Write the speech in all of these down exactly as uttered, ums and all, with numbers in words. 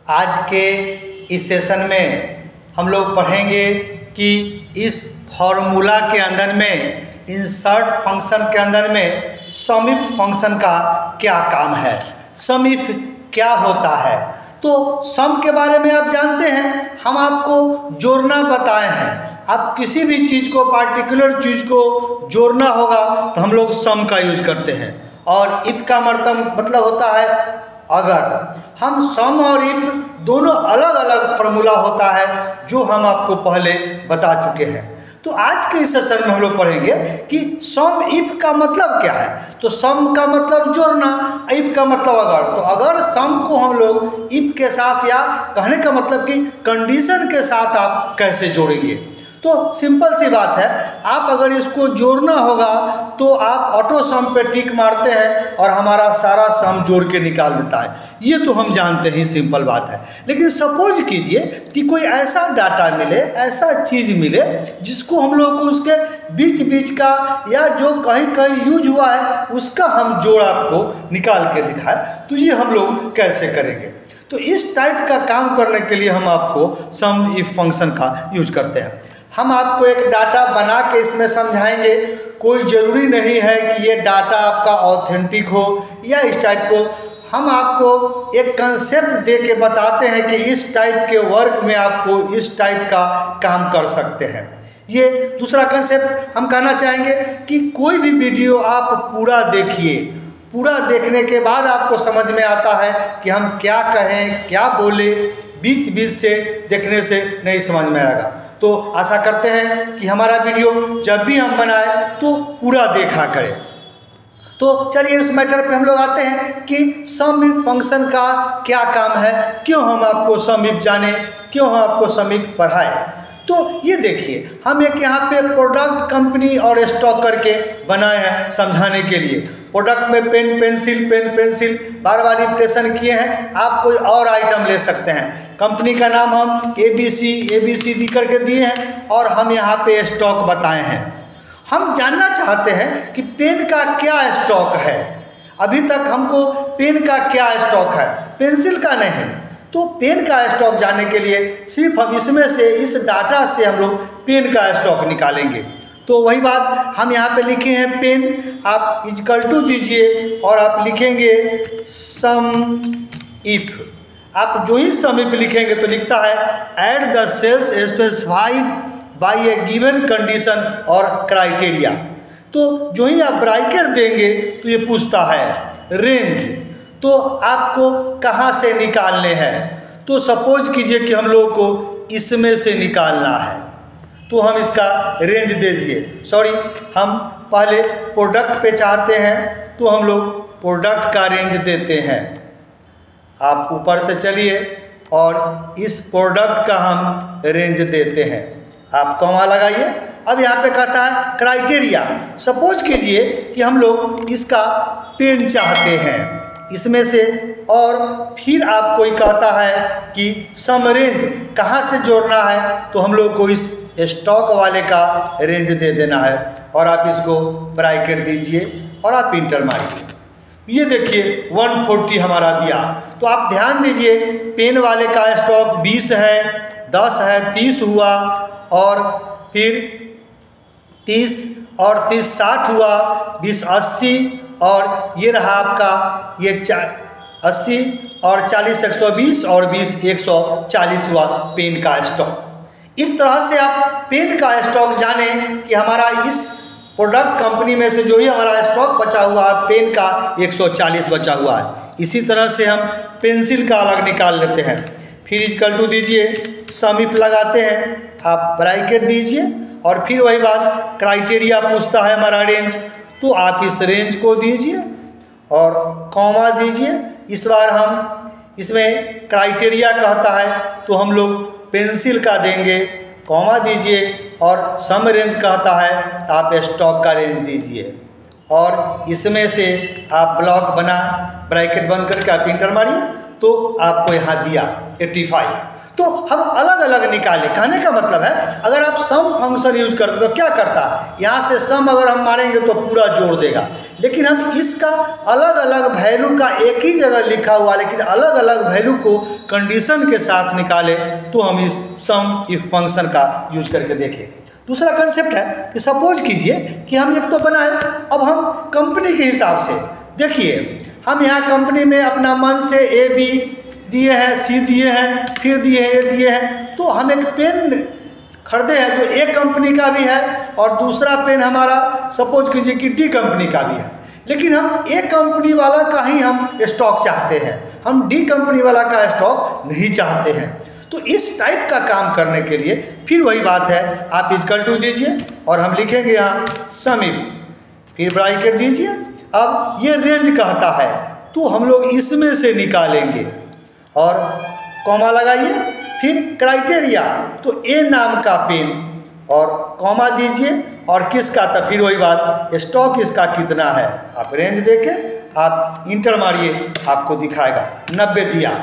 आज के इस सेशन में हम लोग पढ़ेंगे कि इस फॉर्मूला के अंदर में इंसर्ट फंक्शन के अंदर में सम इफ फंक्शन का क्या काम है, सम इफ क्या होता है। तो सम के बारे में आप जानते हैं, हम आपको जोड़ना बताए हैं। आप किसी भी चीज़ को, पार्टिकुलर चीज़ को जोड़ना होगा तो हम लोग सम का यूज करते हैं। और इफ का मतलब मतलब होता है अगर। हम सम और इफ दोनों अलग अलग फार्मूला होता है जो हम आपको पहले बता चुके हैं। तो आज के इस सेशन में हम लोग पढ़ेंगे कि सम इफ का मतलब क्या है। तो सम का मतलब जोड़ना, इफ का मतलब अगर। तो अगर सम को हम लोग इफ के साथ, या कहने का मतलब कि कंडीशन के साथ आप कैसे जोड़ेंगे। तो सिंपल सी बात है, आप अगर इसको जोड़ना होगा तो आप ऑटो सम पे टिक मारते हैं और हमारा सारा सम जोड़ के निकाल देता है। ये तो हम जानते हैं, सिंपल बात है। लेकिन सपोज कीजिए कि कोई ऐसा डाटा मिले, ऐसा चीज़ मिले जिसको हम लोग को उसके बीच बीच का या जो कहीं कहीं यूज हुआ है उसका हम जोड़ आपको निकाल के दिखाए, तो ये हम लोग कैसे करेंगे। तो इस टाइप का काम करने के लिए हम आपको सम इफ फंक्शन का यूज करते हैं। हम आपको एक डाटा बना के इसमें समझाएंगे। कोई ज़रूरी नहीं है कि ये डाटा आपका ऑथेंटिक हो या इस टाइप को। हम आपको एक कंसेप्ट दे के बताते हैं कि इस टाइप के वर्क में आपको इस टाइप का काम कर सकते हैं। ये दूसरा कंसेप्ट हम कहना चाहेंगे कि कोई भी वीडियो आप पूरा देखिए, पूरा देखने के बाद आपको समझ में आता है कि हम क्या कहें, क्या बोले। बीच बीच से देखने से नहीं समझ में आएगा। तो आशा करते हैं कि हमारा वीडियो जब भी हम बनाए तो पूरा देखा करें। तो चलिए इस मैटर पे हम लोग आते हैं कि सम इफ फंक्शन का क्या काम है, क्यों हम आपको सम इफ जाने, क्यों हम आपको सम इफ पढ़ाएं। तो ये देखिए, हम एक यहाँ पे प्रोडक्ट, कंपनी और स्टॉक करके बनाए हैं समझाने के लिए। प्रोडक्ट में पेन पेंसिल, पेन पेंसिल बार बार रिप्रेजेंट किए हैं। आप कोई और आइटम ले सकते हैं। कंपनी का नाम हम A B C A B C D करके दिए हैं और हम यहाँ पे स्टॉक बताए हैं। हम जानना चाहते हैं कि पेन का क्या स्टॉक है। अभी तक हमको पेन का क्या स्टॉक है, पेंसिल का नहीं। तो पेन का स्टॉक जानने के लिए सिर्फ हम इसमें से, इस डाटा से हम लोग पेन का स्टॉक निकालेंगे। तो वही बात हम यहाँ पे लिखे हैं पेन, आप इक्वल टू दीजिए और आप लिखेंगे सम इफ। आप जो ही सम इफ लिखेंगे तो लिखता है add the cells specified by a given condition और क्राइटेरिया। तो जो ही आप ब्रैकेट देंगे तो ये पूछता है रेंज, तो आपको कहाँ से निकालने हैं। तो सपोज कीजिए कि हम लोग को इसमें से निकालना है, तो हम इसका रेंज दे दीजिए। सॉरी, हम पहले प्रोडक्ट पे चाहते हैं तो हम लोग प्रोडक्ट का रेंज देते हैं। आप ऊपर से चलिए और इस प्रोडक्ट का हम रेंज देते हैं। आप कॉमा लगाइए। अब यहाँ पे कहता है क्राइटेरिया। सपोज कीजिए कि हम लोग इसका पेन चाहते हैं इसमें से, और फिर आपको कहता है कि सम रेंज कहाँ से जोड़ना है, तो हम लोग को इस स्टॉक वाले का रेंज दे देना है और आप इसको ब्रैकेट दीजिए और आप इंटर मारिए। ये देखिए एक सौ चालीस हमारा दिया। तो आप ध्यान दीजिए, पेन वाले का स्टॉक बीस है, दस है, तीस हुआ, और फिर तीस और तीस साठ हुआ, बीस अस्सी, और ये रहा आपका ये अस्सी और चालीस एक सौ बीस और बीस एक सौ चालीस हुआ पेन का स्टॉक। इस तरह से आप पेन का स्टॉक जाने कि हमारा इस प्रोडक्ट कंपनी में से जो ही हमारा स्टॉक बचा हुआ है पेन का एक सौ चालीस बचा हुआ है। इसी तरह से हम पेंसिल का अलग निकाल लेते हैं। फिर इक्वल टू दीजिए, सम इफ लगाते हैं, आप ब्रैकेट दीजिए और फिर वही बात क्राइटेरिया पूछता है हमारा रेंज, तो आप इस रेंज को दीजिए और कॉमा दीजिए। इस बार हम इसमें क्राइटेरिया कहता है तो हम लोग पेंसिल का देंगे, कॉमा दीजिए, और सम रेंज कहता है तो आप स्टॉक का रेंज दीजिए और इसमें से आप ब्लॉक बना, ब्रैकेट बंद करके आप इंटर मारिए, तो आपको यहाँ दिया पचासी। तो हम अलग अलग निकालें। कहने का मतलब है अगर आप सम फंक्शन यूज करते तो क्या करता, यहाँ से सम अगर हम मारेंगे तो पूरा जोड़ देगा, लेकिन हम इसका अलग अलग वैल्यू का एक ही जगह लिखा हुआ लेकिन अलग अलग वैल्यू को कंडीशन के साथ निकालें तो हम इस सम इफ फंक्शन का यूज करके देखें। दूसरा कंसेप्ट है कि सपोज कीजिए कि हम एक तो बनाए, अब हम कंपनी के हिसाब से देखिए, हम यहाँ कंपनी में अपना मन से ए बी दिए हैं, सी दिए हैं, फिर दिए हैं, ए दिए हैं, तो हम एक पेन खरीदे हैं जो ए कंपनी का भी है और दूसरा पेन हमारा सपोज कीजिए कि डी कंपनी का भी है, लेकिन हम ए कंपनी वाला का ही हम स्टॉक चाहते हैं, हम डी कंपनी वाला का स्टॉक नहीं चाहते हैं। तो इस टाइप का काम करने के लिए फिर वही बात है, आप इक्वल टू दीजिए और हम लिखेंगे यहाँ सम इफ, फिर ब्रैकेट दीजिए। अब ये रेंज कहता है तो हम लोग इसमें से निकालेंगे और कॉमा लगाइए, फिर क्राइटेरिया तो ए नाम का पेन और कॉमा दीजिए और किसका, तो फिर वही बात स्टॉक इसका कितना है, आप रेंज देके आप इंटर मारिए, आपको दिखाएगा नब्बे दिया।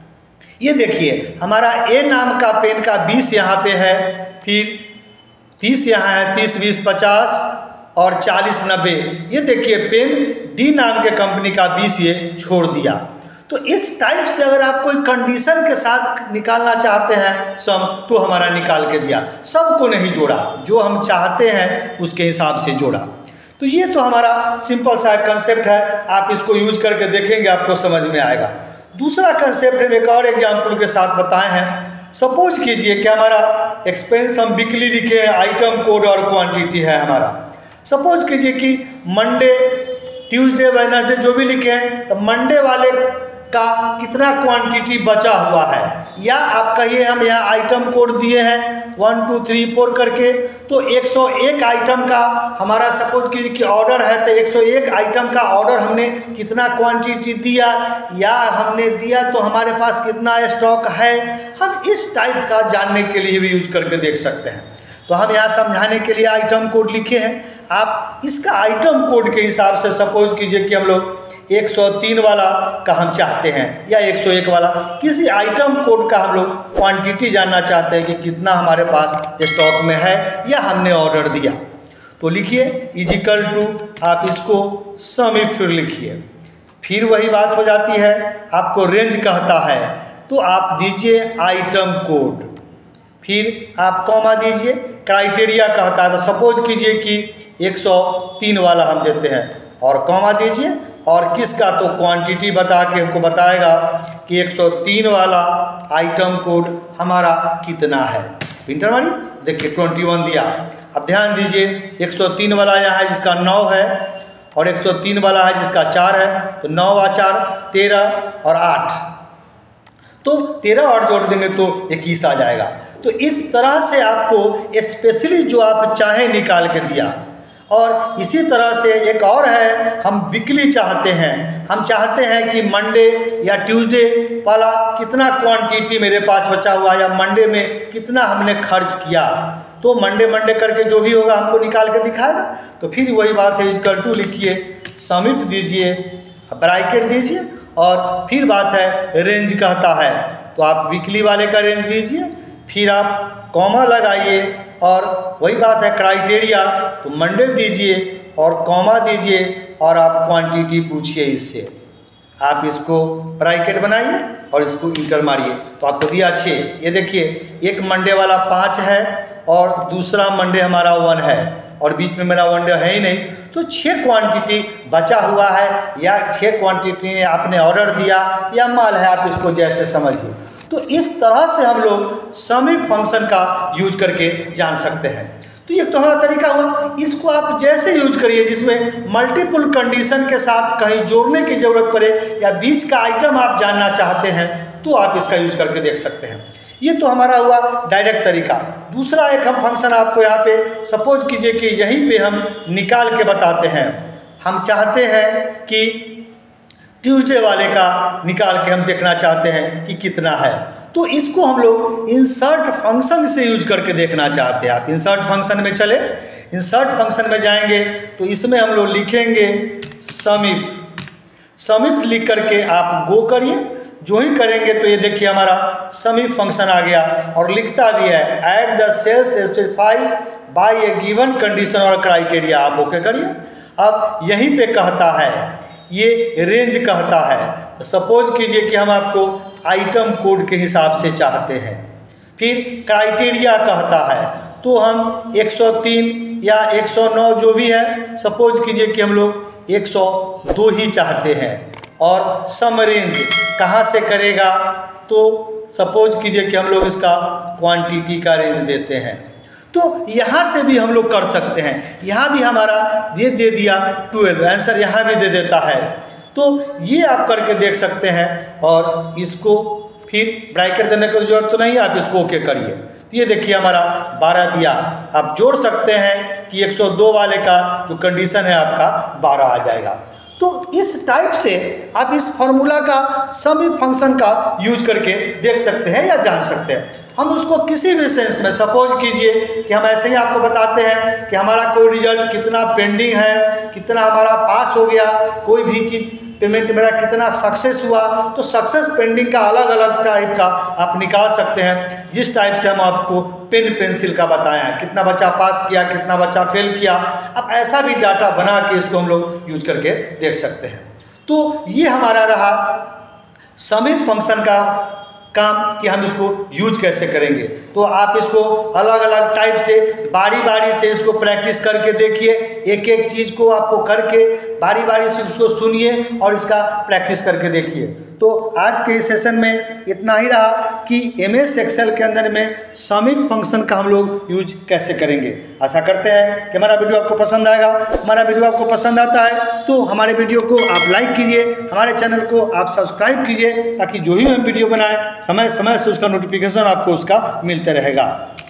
ये देखिए हमारा ए नाम का पेन का बीस यहाँ पे है, फिर तीस यहाँ है, तीस बीस पचास और चालीस नब्बे। ये देखिए पेन डी नाम के कंपनी का बीस ये छोड़ दिया। तो इस टाइप से अगर आप कोई कंडीशन के साथ निकालना चाहते हैं सम तो हमारा निकाल के दिया, सबको नहीं जोड़ा, जो हम चाहते हैं उसके हिसाब से जोड़ा। तो ये तो हमारा सिंपल सा कंसेप्ट है, आप इसको यूज करके देखेंगे आपको समझ में आएगा। दूसरा कंसेप्ट हम एक और एग्जाम्पल के साथ बताए हैं। सपोज कीजिए कि हमारा एक्सपेंस हम वीकली लिखे हैं, आइटम कोड और क्वांटिटी है हमारा। सपोज कीजिए कि मंडे ट्यूसडे वेडनेसडे जो भी लिखे हैं तो मंडे वाले का कितना क्वांटिटी बचा हुआ है, या आप कहिए हम यहाँ आइटम कोड दिए हैं वन टू थ्री फोर करके, तो एक सौ एक आइटम का हमारा सपोज कीजिए कि ऑर्डर है तो एक सौ एक आइटम का ऑर्डर हमने कितना क्वांटिटी दिया या हमने दिया तो हमारे पास कितना स्टॉक है, हम इस टाइप का जानने के लिए भी यूज करके देख सकते हैं। तो हम यहाँ समझाने के लिए आइटम कोड लिखे हैं, आप इसका आइटम कोड के हिसाब से सपोज कीजिए कि हम लोग एक सौ तीन वाला का हम चाहते हैं या एक सौ एक वाला, किसी आइटम कोड का हम लोग क्वांटिटी जानना चाहते हैं कि कितना हमारे पास स्टॉक में है या हमने ऑर्डर दिया, तो लिखिए इजिकल टू, आप इसको सम इफ फिर लिखिए, फिर वही बात हो जाती है, आपको रेंज कहता है तो आप दीजिए आइटम कोड, फिर आप कॉमा दीजिए, क्राइटेरिया कहता है तो सपोज कीजिए कि एक सौ तीन वाला हम देते हैं और कॉमा दीजिए और किसका, तो क्वांटिटी बता के हमको बताएगा कि एक सौ तीन वाला आइटम कोड हमारा कितना है, इंटर मारिए, देखिए इक्कीस दिया। अब ध्यान दीजिए एक सौ तीन वाला यहाँ है जिसका नौ है और एक सौ तीन वाला है जिसका चार है, तो नौ व चार तेरह और आठ, तो तेरह और जोड़ देंगे तो इक्कीस आ जाएगा। तो इस तरह से आपको स्पेशली जो आप चाहें निकाल के दिया। और इसी तरह से एक और है, हम वीकली चाहते हैं, हम चाहते हैं कि मंडे या ट्यूसडे वाला कितना क्वांटिटी मेरे पास बचा हुआ या मंडे में कितना हमने खर्च किया, तो मंडे मंडे करके जो भी होगा हमको निकाल के दिखाएगा। तो फिर वही बात है, इक्वल टू लिखिए, सम इफ दीजिए, ब्रैकेट दीजिए और फिर बात है रेंज कहता है तो आप वीकली वाले का रेंज दीजिए, फिर आप कॉमा लगाइए और वही बात है क्राइटेरिया तो मंडे दीजिए और कॉमा दीजिए और आप क्वांटिटी पूछिए इससे, आप इसको ब्रैकेट बनाइए और इसको इंटर मारिए तो आपको दिया छः। ये देखिए एक मंडे वाला पाँच है और दूसरा मंडे हमारा वन है और बीच में मेरा वन डे है ही नहीं, तो छः क्वांटिटी बचा हुआ है या छः क्वांटिटी ने आपने ऑर्डर दिया या माल है, आप इसको जैसे समझिए। तो इस तरह से हम लोग सम इफ फंक्शन का यूज करके जान सकते हैं। तो ये तो हमारा तरीका हुआ, इसको आप जैसे यूज करिए जिसमें मल्टीपल कंडीशन के साथ कहीं जोड़ने की जरूरत पड़े या बीच का आइटम आप जानना चाहते हैं तो आप इसका यूज करके देख सकते हैं। ये तो हमारा हुआ डायरेक्ट तरीका। दूसरा एक हम फंक्शन आपको यहाँ पे सपोज कीजिए कि यहीं पे हम निकाल के बताते हैं, हम चाहते हैं कि ट्यूसडे वाले का निकाल के हम देखना चाहते हैं कि कितना है, तो इसको हम लोग इंसर्ट फंक्शन से यूज करके देखना चाहते हैं। आप इंसर्ट फंक्शन में चले, इंसर्ट फंक्शन में जाएंगे तो इसमें हम लोग लिखेंगे सम इफ, सम इफ लिख करके आप गो करिए जो ही करेंगे तो ये देखिए हमारा समीप फंक्शन आ गया और लिखता भी है at the cells specify by a given condition और क्राइटेरिया। आप ओके करिए। अब यहीं पे कहता है ये रेंज कहता है, तो सपोज कीजिए कि हम आपको आइटम कोड के हिसाब से चाहते हैं, फिर क्राइटेरिया कहता है तो हम एक सौ तीन या एक सौ नौ जो भी है, सपोज कीजिए कि हम लोग एक सौ दो ही चाहते हैं। और सम रेंज कहाँ से करेगा, तो सपोज कीजिए कि हम लोग इसका क्वांटिटी का रेंज देते हैं, तो यहाँ से भी हम लोग कर सकते हैं। यहाँ भी हमारा ये दे दिया ट्वेल्व, आंसर यहाँ भी दे देता है। तो ये आप करके देख सकते हैं और इसको फिर ब्रैकेट देने की जरूरत तो नहीं, आप इसको ओके करिए। तो ये देखिए हमारा बारह दिया। आप जोड़ सकते हैं कि एक सौ दो वाले का जो कंडीशन है आपका बारह आ जाएगा। तो इस टाइप से आप इस फॉर्मूला का सभी फंक्शन का यूज करके देख सकते हैं या जान सकते हैं। हम उसको किसी भी सेंस में, सपोज कीजिए कि हम ऐसे ही आपको बताते हैं कि हमारा कोई रिजल्ट कितना पेंडिंग है, कितना हमारा पास हो गया, कोई भी चीज़ पेमेंट मेरा कितना सक्सेस हुआ, तो सक्सेस पेंडिंग का अलग अलग टाइप का आप निकाल सकते हैं। जिस टाइप से हम आपको पेन पेंसिल का बताए हैं, कितना बच्चा पास किया, कितना बच्चा फेल किया, आप ऐसा भी डाटा बना के इसको हम लोग यूज करके देख सकते हैं। तो ये हमारा रहा समीप फंक्शन का काम कि हम इसको यूज कैसे करेंगे। तो आप इसको अलग अलग टाइप से बारी बारी से इसको प्रैक्टिस करके देखिए, एक एक चीज़ को आपको करके बारी बारी से उसको सुनिए और इसका प्रैक्टिस करके देखिए। तो आज के इस सेशन में इतना ही रहा कि एम एस एक्सेल के अंदर में समीप फंक्शन का हम लोग यूज कैसे करेंगे। आशा करते हैं कि हमारा वीडियो आपको पसंद आएगा। हमारा वीडियो आपको पसंद आता है तो हमारे वीडियो को आप लाइक कीजिए, हमारे चैनल को आप सब्सक्राइब कीजिए, ताकि जो ही हम वीडियो बनाएं समय समय से उसका नोटिफिकेशन आपको उसका मिलते रहेगा।